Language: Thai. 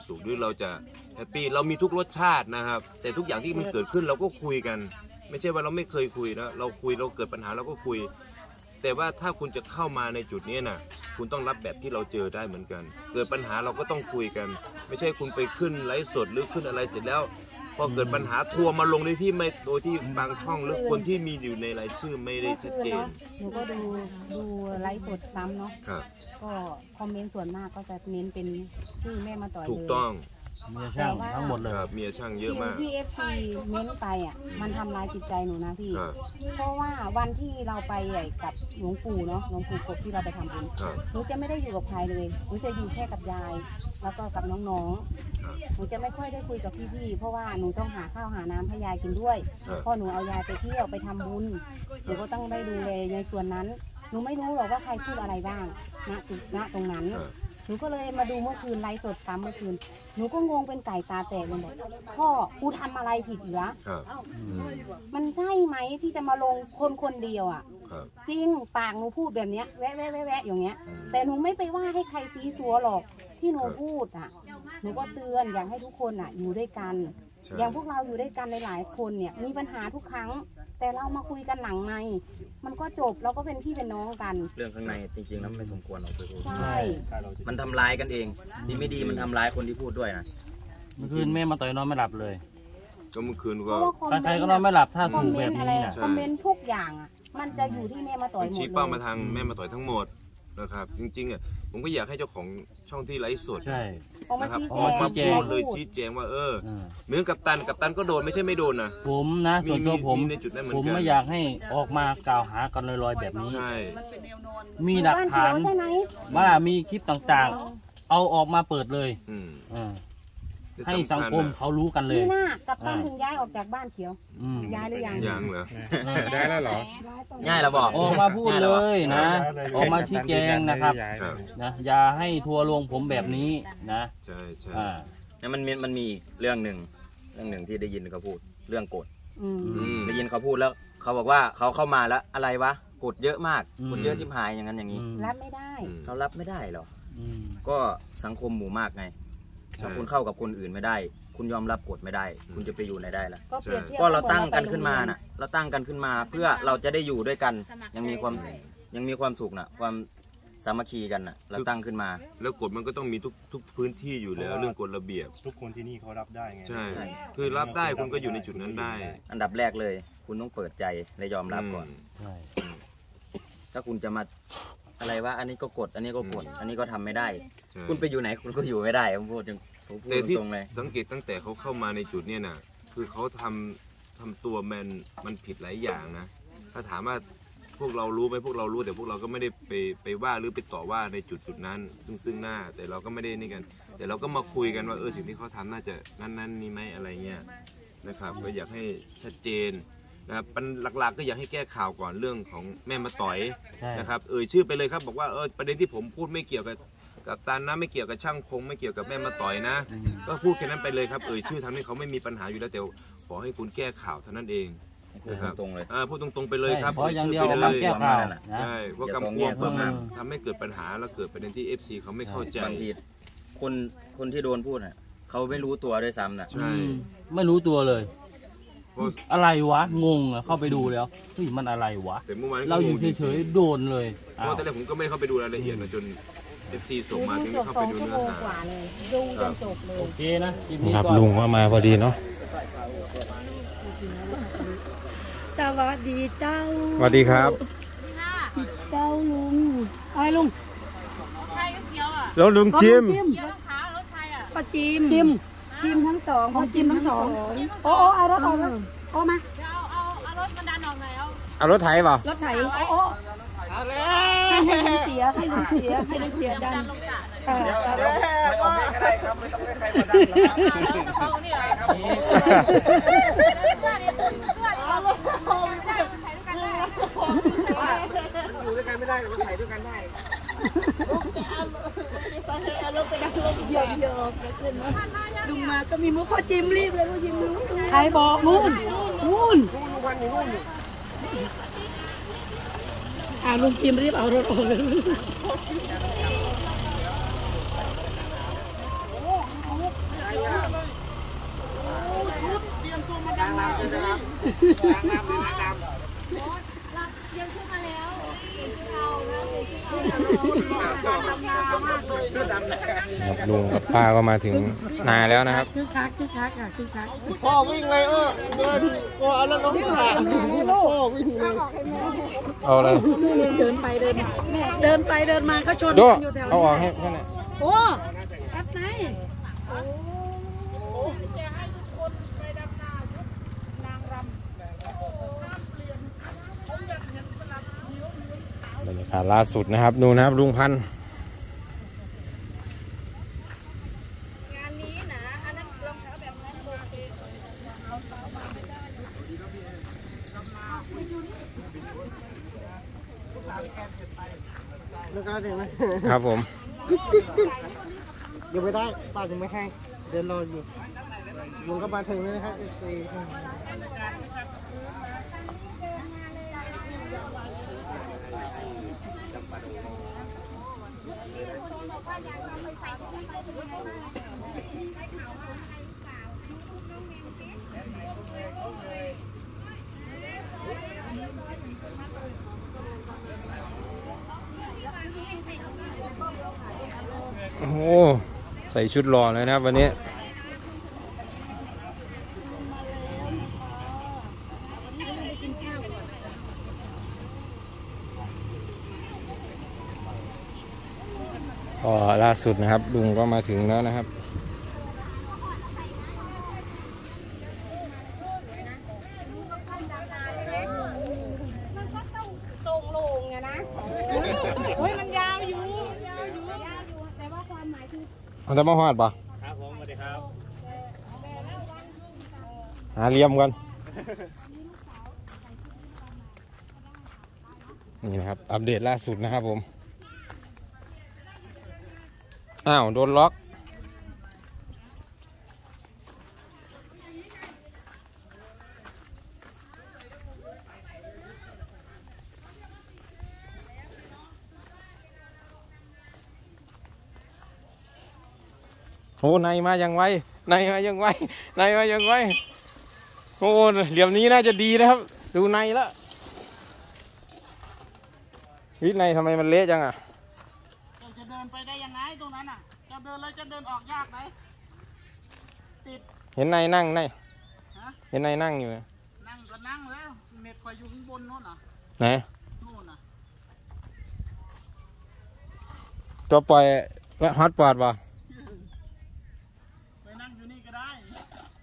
สุขหรือเราจะแฮปปี้เรามีทุกรสชาตินะครับแต่ทุกอย่างที่มันเกิดขึ้นเราก็คุยกันไม่ใช่ว่าเราไม่เคยคุยนะเราคุยเราเกิดปัญหาเราก็คุยแต่ว่าถ้าคุณจะเข้ามาในจุดนี้นะคุณต้องรับแบบที่เราเจอได้เหมือนกันเกิดปัญหาเราก็ต้องคุยกันไม่ใช่คุณไปขึ้นไลฟ์สดหรือขึ้นอะไรเสร็จแล้วพอเกิดปัญหาทัวร์มาลงในที่ไม่โดยที่บางช่องหรือคนที่มีอยู่ในรายชื่อไม่ได้ชัดเจนหนูก็ดูไลฟ์สดซ้ำเนาะก็คอมเมนต์ส่วนมากก็จะเน้นเป็นชื่อแม่มาต่อยเลยถูกต้องเมียช่างทั้งหมดเลยเมียช่างเยอะมากที่ FC เน้นไปอ่ะมันทำลายจิตใจหนูนะพี่เพราะว่าวันที่เราไปกับหลวงปู่เนาะหลวงปู่กบที่เราไปทำบุญหนูจะไม่ได้อยู่กับใครเลยหนูจะอยู่แค่กับยายแล้วก็กับน้องๆหนูจะไม่ค่อยได้คุยกับพี่ๆเพราะว่าหนูต้องหาข้าวหาน้ำให้ยายกินด้วยพอหนูเอายายไปเที่ยวไปทำบุญหนูก็ต้องได้ดูแลในส่วนนั้นหนูไม่รู้หรอกว่าใครพูดอะไรบ้างณตรงนั้นหนูก็เลยมาดูเมื่อคืนไลฟ์สดซ้ำเมื่อคืนหนูก็งงเป็นไก่ตาแตกเลยบอกพ่อกูทำอะไรผิดเหรอมันใช่ไหมที่จะมาลงคนเดียวอ่ะจริงปากหนูพูดแบบเนี้ยแวะอย่างเงี้ยแต่หนูไม่ไปว่าให้ใครซีซัวหรอกที่หนูพูดอ่ะหนูก็เตือนอยากให้ทุกคนอ่ะอยู่ด้วยกันอย่างพวกเราอยู่ด้วยกันหลายๆคนเนี่ยมีปัญหาทุกครั้งแต่เรามาคุยกันหลังในมันก็จบเราก็เป็นพี่เป็นน้องกันเรื่องข้างในจริงๆแล้วไม่สมควรออกไปพูดใช่มันทำร้ายกันเองดีไม่ดีมันทำร้ายคนที่พูดด้วยนะเมื่อคืนแม่มาต่อยนอนไม่หลับเลยก็เมื่อคืนก็ใครก็นอนไม่หลับถ้าถูกแบบนี้นะคอมเมนต์ทุกอย่างอ่ะมันจะอยู่ที่แม่มาต่อยหมดเลยชี้เป้ามาทางแม่มาต่อยทั้งหมดนะครับจริงๆอ่ะผมก็อยากให้เจ้าของช่องที่ไลฟ์สดนะครับออกมาพูดเลยชี้แจงว่าเหมือนกัปตันก็โดนไม่ใช่ไม่โดนนะผมนะส่วนตัวผมไม่อยากให้ออกมากล่าวหากันลอยๆแบบนี้มีหลักฐานว่ามีคลิปต่างๆเอาออกมาเปิดเลยให้สังคมเขารู้กันเลยนี่น่ากัปตันถึงย้ายออกจากบ้านเขียวย้ายหรือยังเหรอได้แล้วเหรอง่ายแล้วบอกออกมาพูดเลยนะออกมาชี้แจงนะครับนะอย่าให้ทัวร์ลงผมแบบนี้นะใช่แล้วมันมีเรื่องหนึ่งที่ได้ยินเขาพูดเรื่องกฎได้ยินเขาพูดแล้วเขาบอกว่าเขาเข้ามาแล้วอะไรวะกฎเยอะมากกฎเยอะชิบหายอย่างนั้นอย่างนี้รับไม่ได้เขารับไม่ได้หรอกก็สังคมหมู่มากไงถ้าคุณเข้ากับคนอื่นไม่ได้คุณยอมรับกฎไม่ได้คุณจะไปอยู่ไหนได้ล่ะก็เราตั้งกันขึ้นมาน่ะเราตั้งกันขึ้นมาเพื่อเราจะได้อยู่ด้วยกันยังมีความสุขน่ะความสามัคคีกันน่ะเราตั้งขึ้นมาแล้วกฎมันก็ต้องมีทุกพื้นที่อยู่แล้วเรื่องกฎระเบียบทุกคนที่นี่เขารับได้ไงใช่คือรับได้คุณก็อยู่ในจุดนั้นได้อันดับแรกเลยคุณต้องเปิดใจและยอมรับก่อนถ้าคุณจะมาอะไรว่าอันนี้ก็กฎอันนี้ก็กฎอันนี้ก็ทำไม่ได้คุณไปอยู่ไหนคุณก็อยู่ไม่ได้ผมพูดแต่ที่สังเกตตั้งแต่เขาเข้ามาในจุดนี้น่ะคือเขาทำตัวมันผิดหลายอย่างนะถ้าถามว่าพวกเรารู้ไหมพวกเรารู้แต่พวกเราก็ไม่ได้ไปว่าหรือไปต่อว่าในจุดนั้นซึ่งหน้าแต่เราก็ไม่ได้นี่กันแต่เราก็มาคุยกันว่าสิ่งที่เขาทำน่าจะนั้นนี่ไหมอะไรเงี้ยนะครับก็อยากให้ชัดเจนนะครับหลักๆก็อยากให้แก้ข่าวก่อนเรื่องของแม่มาต่อยนะครับชื่อไปเลยครับบอกว่าประเด็นที่ผมพูดไม่เกี่ยวกับตันนะไม่เกี่ยวกับช่างคงไม่เกี่ยวกับแม่มาต่อยนะก็พูดแค่นั้นไปเลยครับชื่อทำให้เขาไม่มีปัญหาอยู่แล้วแต่ขอให้คุณแก้ข่าวเท่านั้นเองนะครับตรงเลยพูดตรงๆไปเลยครับชื่อไปเลยใช่ว่ากำกวมเพิ่มทำให้เกิดปัญหาแล้วเกิดประเด็นที่ FC เขาไม่เข้าใจบางทีคนที่โดนพูดน่ะเขาไม่รู้ตัวด้วยซ้ำน่ะใช่ไม่รู้ตัวเลยอะไรวะงงเข้าไปดูแล้วเฮ้ยมันอะไรวะเราอยู่เฉยๆโดนเลยเพราะแต่แรกผมก็ไม่เข้าไปดูรายละเอียดนะจน FC ส่งมาถึงเข้าไปดูเนื้อหาดูจนจบเลยโอเคนะครับลุงมาพอดีเนาะสวัสดีเจ้าสวัสดีครับเจ้าลุงอะไรลุงใครก็เขียวอ่ะแล้วลุงจิมป้าจิมทั้งสองของจิมทั้งสองโอ้เอารถมาเอารถมันดันออกไหนเอารถไถเปล่ารถไถโอ้เอาเลยให้ลุงเสียดันเอาเลยไม่ได้ครับไม่ต้องให้ใครมาดันเอานี่อะไรครับอยู่ด้วยกันไม่ได้เราใส่ด้วยกันได้ลุงมาก็มีมุกพ่อจิมรีบเลยพ่อจิมรู้ใครบอกนู่นลุงจิมรีบเอารถออกเลยยังขึ้นมาแล้วเราแล้วครับลุงกับป้าก็มาถึงนาแล้วนะครับคึกคักอ่ะคึกคักพ่อวิ่งเลยเดินก็เอาแล้วล้มขาพ่อวิ่งเลยเอาอะไรเดินไปเดินมาเดินไปเดินมาก็ชนโจ้อยู่แถวเอานี้ออกให้แค่นั้นโอ้แอปไหนบรรยากาศล่าสุดนะครับดูนะครับลุงพันธุ์งานนี้นะอันนั้นรองเท้าแบบนั้นโอเคแล้วก็เดี๋ยวนะครับผมยังไม่ได้ป้ายังไม่ให้เดินรออยู่ลุงก็มาถึงแล้วนะครับโอ้โหใส่ชุดรอเลยนะครับวันนี้ก็ล่าสุดนะครับลุงก็มาถึงแล้วนะครับตรงลงไงนะเฮ้ยมันยาวอยู่แต่ว่าความหมายคือมันจะมาหอดปะครับผมสวัสดีครับหาเหลี่ยมกันนี่นะครับอัปเดตล่าสุดนะครับผมอ้าวโดนล็อกโอ้ในมายังไวในมายังไวในมายังไวโอ้เหลี่ยมนี้น่าจะดีนะครับดูในแล้ววิในทำไมมันเละจังอ่ะจะเดินไปได้ยังไงตรงนั้นอ่ะจะเดินแล้วจะเดินออกยากไหมติดเห็นในนั่งในเห็นในนั่งอยู่นั่งก็นั่งแล้วเน็ตคอยอยู่ข้างบนโน่นอ่ะไหนโน่นอ่ะตัวปล่อยฮอตปอดป่ะไปนั่งอยู่นี่ก็ได้